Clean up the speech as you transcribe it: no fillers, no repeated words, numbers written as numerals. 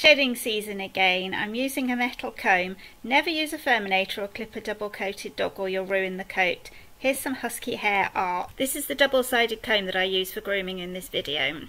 shedding season again. I'm using a metal comb. Never use a Fermiantor or clip a double-coated dog or you'll ruin the coat. Here's some husky hair art. This is the double-sided comb that I use for grooming in this video.